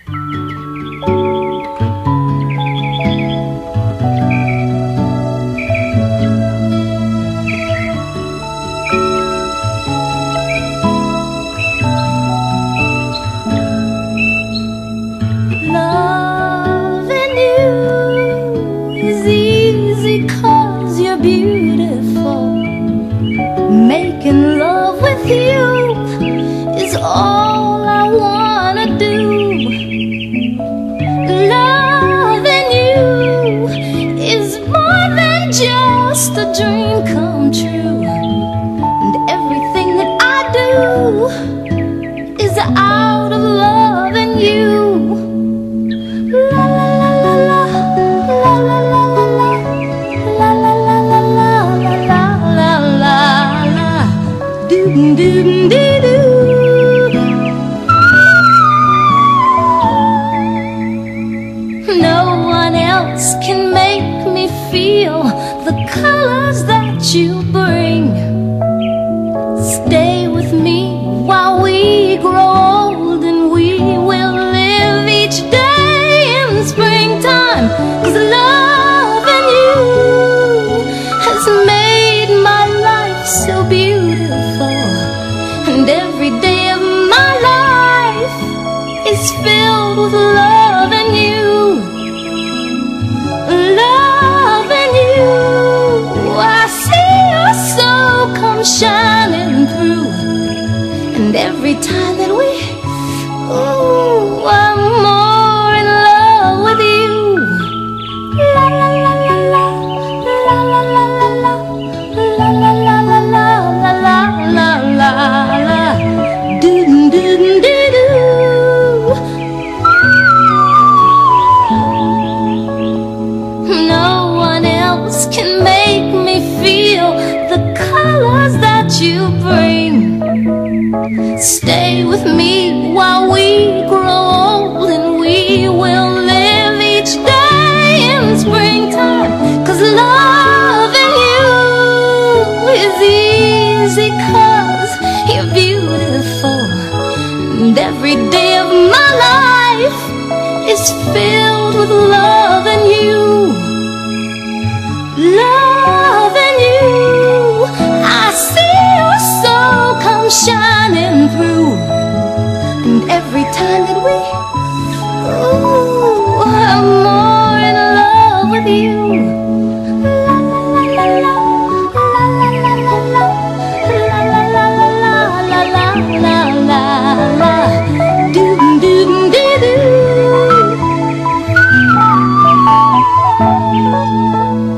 Loving you is easy 'cause you're beautiful. Making love with you is all I wanna do. Loving you is more than just a dream come true. And everything that I do is out of loving you. La la la la la, la la la la la, la la la la la, la la la la, doo doo doo doo. No one else can make me feel the colors that you bring. Stay with me while we grow old, and we will live each day in springtime. 'Cause loving you has made my life so beautiful, and every day of my life is filled with loving you. Loving you, I see your soul come shining through, and every time that we, ooh, I'm more in love with you. La la la la la, la la la la la, la la la la la, la la la la, doo doo doo doo. No one else can make me feel the colors that you bring. Stay with me while we grow old, and we will live each day in springtime. 'Cause loving you is easy 'cause you're beautiful, and every day of my life is filled with loving you. Loving you, I see your soul come shining through, and every time that we, ooh, I'm more in love with you. La la la la la, la la la la, la la la la la, la la la la, doo doo doo doo.